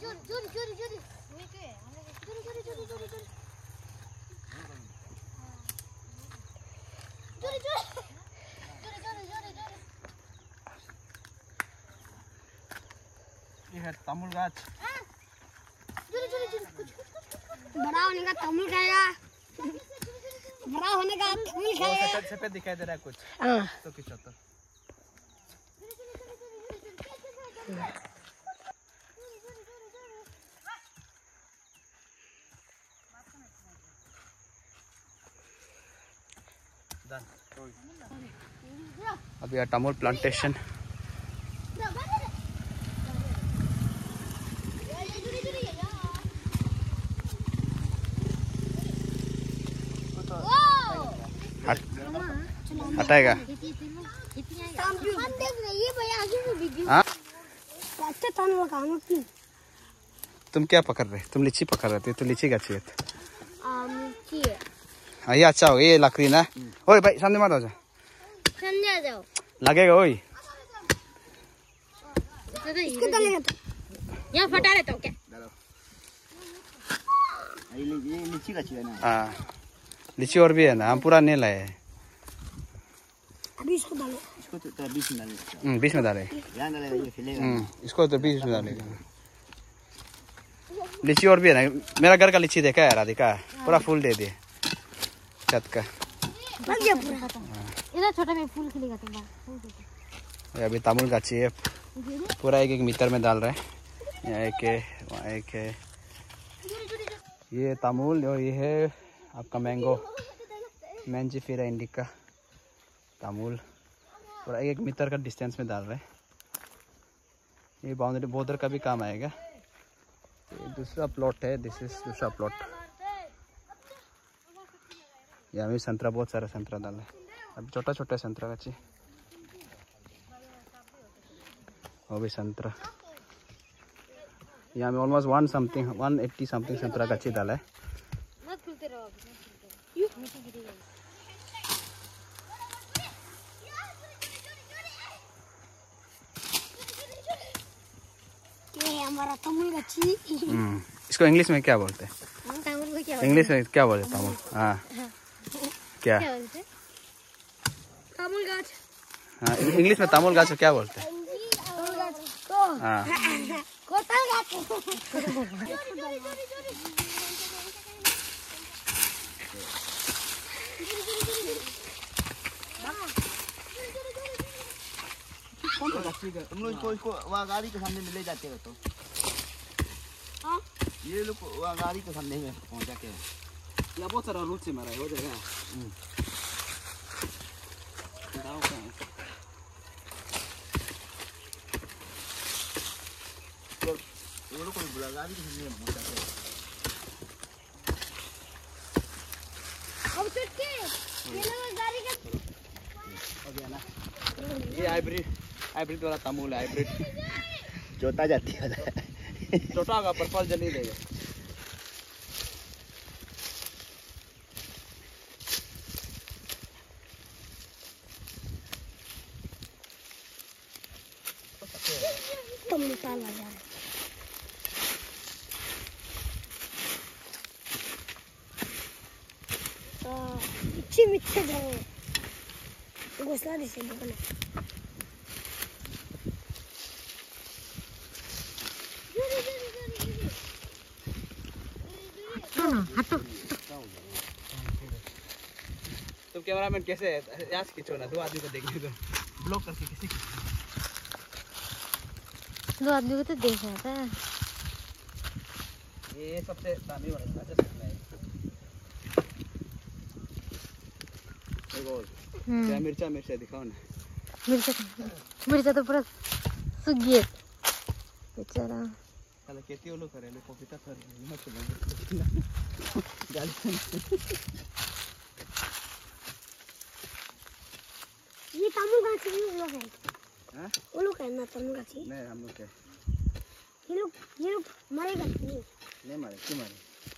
ये है तमुल गाछ। बड़ा होने का तमुल खाएगा, बड़ा होने का तमुल खाएगा। सफेद दिखाई दे रहा है कुछ। हाँ तो किस होता? अभी है तमुल प्लांटेशन। हटाएगा। हाँ? तुम क्या पकड़ रहे? तुम लीची पकड़ रहे थे। तो लीची गाछी है। हाँ ये अच्छा हो, ये लकड़ी ना। ओए भाई सामने मत आ जाओ। लगेगा ओए। यहाँ फटा रहता हूँ क्या? ये लीची गाछी है ना। हाँ लीची और भी है ना, हम पूरा नहीं लाए। अभी इसको डालो। इसको तो बीच में डालेगा। बीच में डाले। यहाँ डालेगा ये फैलेगा। इसको तो बीच में डालेगा। लीची और भी है ना। मेरा घर का लीची देखा है राधिका, पूरा फूल दे दिए छत का। इधर छोटा में फूल खिलेगा तुम्हारा। अभी तमुल गाछी है, पूरा एक एक मीटर में डाल रहे हैं। यहाँ एक है, वहाँ एक है। ये तमुल और ये है आपका मैंगो, मैंजीफेरा इंडिका। तमुल पूरा एक एक मीटर का डिस्टेंस में डाल रहे हैं। ये बाउंड्री बॉर्डर का भी काम आएगा। ये दूसरा प्लॉट है, दिस इज दूसरा प्लॉट। यहाँ भी संतरा, बहुत सारा संतरा डाला है। अब छोटा छोटा संतरा गाछी, वो भी संतरा। यहाँ में ऑलमोस्ट 180 समथिंग संतरा गाछी डाला है। ये है हमारा तमुल गाछी। इसको इंग्लिश में क्या बोलते हैं? इंग्लिश में क्या बोलते हैं तमुल? हाँ क्या? तमुल गाछ। हाँ इंग्लिश में तमुल गाछ को क्या बोलते हैं? हाँ कोतल गाछ। तुम लोग इसको वहाँ गाड़ी के सामने में ले जाते हो तो ये लोग वहाँ गाड़ी के सामने में पहुँचा के। यहाँ बहुत सारा रूट से मारा है, हो जाएगा। वो लोग को बुला गाड़ी के सामने में पहुँचा के। अब चुटकी ये लोग गाड़ी का हो गया ना। ये हाइब्रिड वाला तमुल है, हाइब्रिड। जोता जाती है। छोटा होगा पर फल जल्दी देगा। तमुल ताल आ जा रहा है। इच्छी मिच्छे जाओ घोसला दिसे बगल। तो कैमरामैन कैसे है? आज खींचो ना, 2 आदमी को देखने दो। ब्लॉक करके किसी 2 आदमी को तो देख रहा था। ये सबसे दामी वाला अच्छा सकता है। क्या मिर्चा दिखाओ ना। मिर्चा तो पूरा सूख गया बेचारा। साला खेती वालों करे ले पपीता कर मत चलो गाली। ये तमुल गाछी लोग है। हां वो लोग है ना तमुल गाछी। नहीं हम लोग क्या, ये लोग मरेगा नहीं मारे क्यों मारे?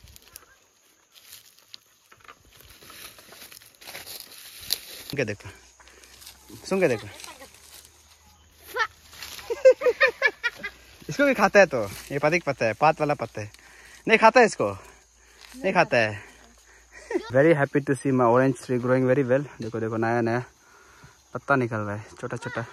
क्या देखो, सुन के देखो। इसको भी खाता है तो ये पता है पात वाला पत्ता है नहीं खाता है इसको नहीं खाता है very happy to see my orange tree growing very well देखो देखो नया नया पत्ता निकल रहा है छोटा छोटा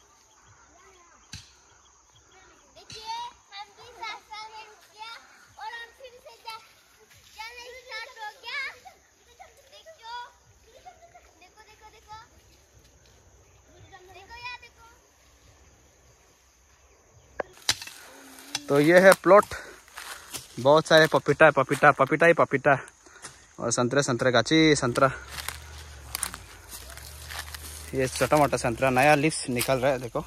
तो ये है प्लॉट बहुत सारे पपीता पपीता पपीता ही पपीता और संतरे संतरे गाची संतरा ये छोटा मोटा संतरा नया लीव्स निकल रहा है देखो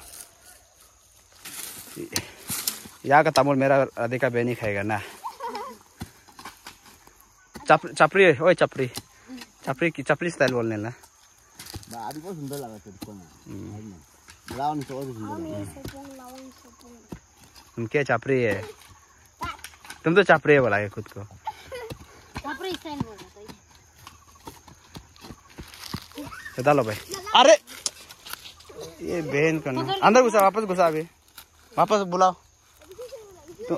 यहाँ का तामुल मेरा अधिका बेनी खाएगा ना चपरी ओए चपरी चपरी की चपरी स्टाइल बोलने ना बहुत सुंदर लगा तुम क्या चापरी है तुम तो चापरी है बोला है खुद को डालो भाई अरे ये बहन का ना अंदर घुसा वापस घुसा अभी वापस बुलाओ तो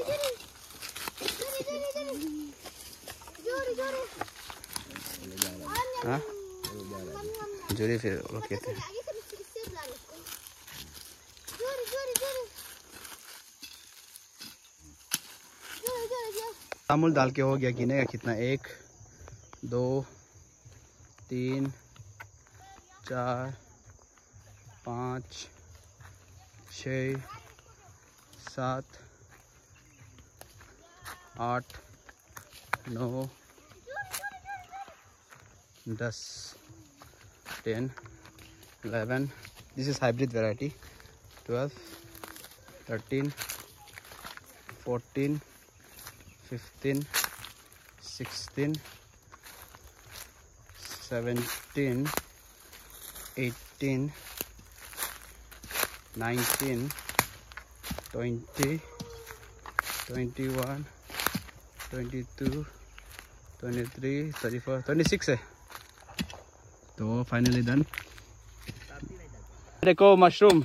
हाँ जोरी फिर वो कहते हैं तामुल डाल के हो गया गिनेगा कितना 1 2 3 4 5 6 7 8 9 10 10 11 this is hybrid variety 12 13 14 15 16 17 18 19 20 21 22 23 34 26 है तो फाइनली डन देखो मशरूम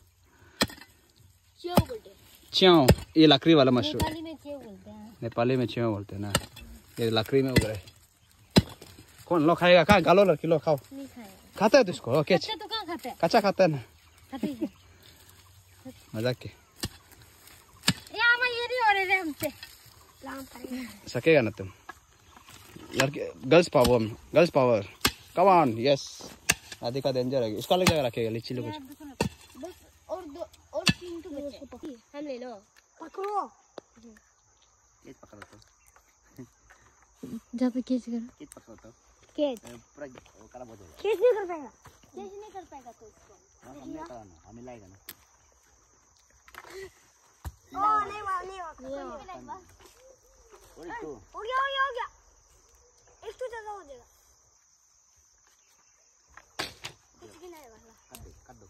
च्यों ये लकड़ी वाला मशरूम नेपाली में च्यों बोलते हैं ना ये लकड़ी में उग रहा है कौन लो खाएगा कहाँ गालो लड़की लो खाओ खाता है तो इसको ओके कच्चा खाता है ना मजाक के सकेगा ना तुम लड़के girls power come on yes आदि का डेंजर है उसका लग रखेगा लीची लो कुछ और 3 तो बचे हम ले लो पकड़ो केस पकड़ो तो जब केस कर केस पकड़ो तो केस पूरा वो खराब हो जाएगा केस नहीं कर पाएगा तो इसको हमने कराना हमें लाएगा ना ओ नहीं और तो हो गया एक तो जगह हो जाएगा कुछ भी नहीं वाला कर दो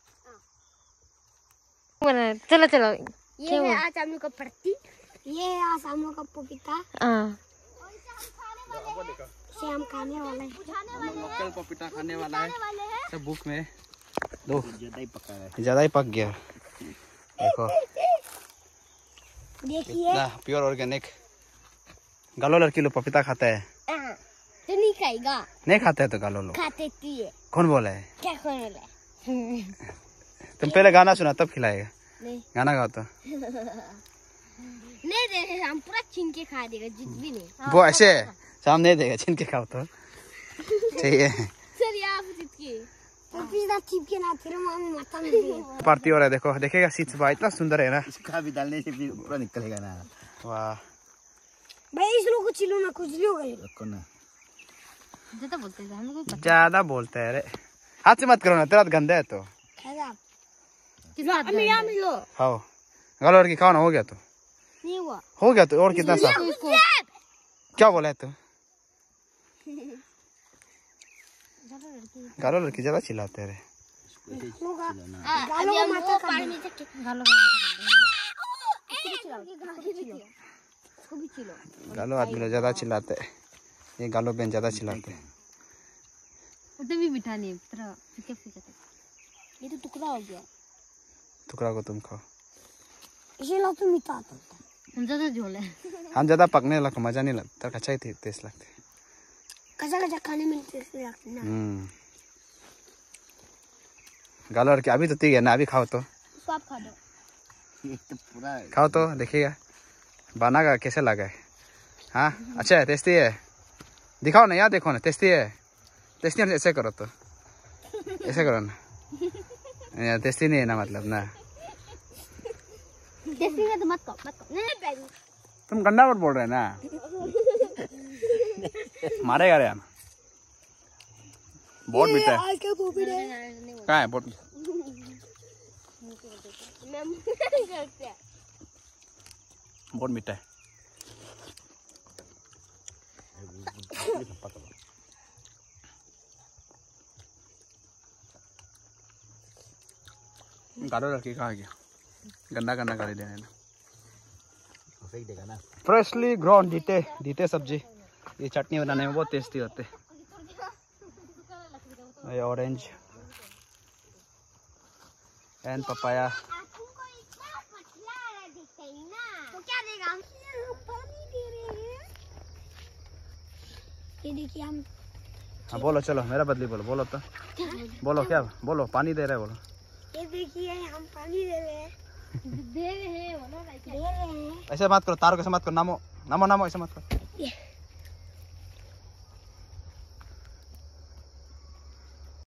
चलो ये है आज हम लोग का पत्ती ये है आज हम लोग का पपीता से हम खाने वाले हैं लोकल पपीता खाने वाला है सब बुक में दो ज्यादा ही पक गया देखो देखिए प्योर ऑर्गेनिक गालो लड़की लोग पपीता खाता है तो नहीं खाएगा नहीं खाते है तो गालो लोग खाते है कौन बोला है क्या कौन बोला तुम पहले गाना सुना तब खिलाएगा नहीं गाना गाओ तो नहीं दे हम पूरा छीन के खा देगा जित भी नहीं वो ऐसे सामने देगा छीन के खाओ तो चाहिए सर आप जित के पपीता चिपके ना फिर मामी माथा में दिए पार्टी हो रहा है देखो देखेगा सीट्स बा इतना सुंदर है ना इसका भी डालने से भी पूरा निकलेगा ना वाह भाई इस लोग को चिल्लो ना कुछ लियो गए रखो ना ज्यादा बोलते हैं हम लोग ज्यादा बोलते है रे हाथ से मत करो ना तेरा गंदा है तो खाएगा अम्मी यहाँ मिलो खाओ गालो लड़की खाओ ना हो गया तो नहीं हुआ हो गया तो और कितना सा क्या बोला है तो गालो लड़की ज्यादा चिल्लाते रे होगा गालों को माथा पानी में चक्के गालों को इसको भी चिल्लो गालो आदमी लोग ज्यादा चिल्लाते हैं ये गालो बहन ज्यादा चिल्लाते हैं उधर भी मीठा नहीं तेरा फीका फीका ये तो टुकड़ा हो गया टुकड़ा को तुम खाओ इसीलिए तो मीठा आता है। हम ज़्यादा झोल है। हम ज़्यादा पकने लगा मज़ा नहीं लगता, कच्चा ही टेस्ट लगते। कच्चा कच्चा खाने में टेस्ट लगता है ना। गालो और क्या, अभी तो तीख है ना, अभी खाओ तो, इसको आप खा दो। ये तो पूरा खाओ तो देखिएगा बना का कैसे लगा है। हाँ अच्छा है, टेस्टी है, दिखाओ ना यार, देखो ना, टेस्टी है, टेस्टी है, ऐसे करो तो, ऐसे करो ना, यार टेस्टी नहीं है ना मतलब ना। टेस्टी है तो मत खाओ। नहीं तुम गंदा वर्ड बोल रहे हैं ना, मारेगा रे यार, बहुत मीठा है। आज क्या पोपी है? कहाँ है बहुत, बहुत मीठा है। गाड़ो रखी कहाँ गया, गंदा गंदा गाड़ी देने ना। सही देगा ना। फ्रेशली ग्रोन डीटे सब्जी, ये चटनी बनाने में बहुत टेस्टी होते। ये ऑरेंज एंड पपाया। तुमको इतना पतला दिखता है ना, तो क्या देगा? हम पानी दे रहे हैं। ये देखिए हम। हाँ बोलो, चलो मेरा बदली बोलो, बोलो तो, बोलो क्या बोलो, पानी दे रहे बोलो। ये देखिए हम पानी दे रहे हैं। दे रहे हैं, दे रहे हैं। ऐसे मत करो, तारों कैसे मत करो, नामो नामो नामो, ऐसे मत करो। ये